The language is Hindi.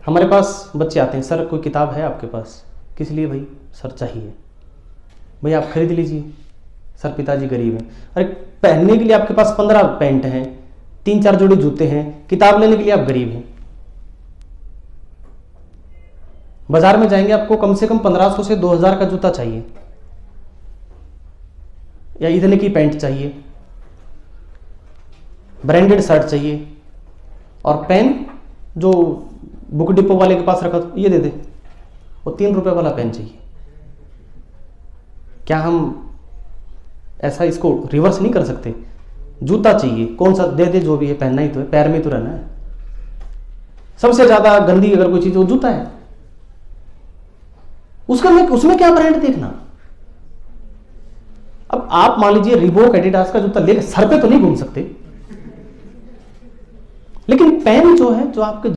हमारे पास बच्चे आते हैं, सर कोई किताब है आपके पास? किस लिए भाई? सर चाहिए। भाई आप खरीद लीजिए। सर पिताजी गरीब हैं। अरे पहनने के लिए आपके पास 15 पैंट हैं, 3-4 जोड़ी जूते हैं, किताब लेने के लिए आप गरीब हैं। बाजार में जाएंगे आपको कम से कम 1500 से 2000 का जूता चाहिए, या इतने की पैंट चाहिए, ब्रांडेड शर्ट चाहिए, और पेन जो बुक डिपो वाले के पास रखा ये दे दे, वो 3 रुपए वाला पेन चाहिए। क्या हम ऐसा इसको रिवर्स नहीं कर सकते? जूता चाहिए, कौन सा दे दे, जो भी है पहनना ही तो है, पैर में तो रहना है। सबसे ज्यादा गंदी अगर कोई चीज वो जूता है, उसमें क्या ब्रांड देखना। अब आप मान लीजिए रिबॉक एडिडास का जूता ले, सर पे तो नहीं घूम सकते, लेकिन पेन जो है जो आपके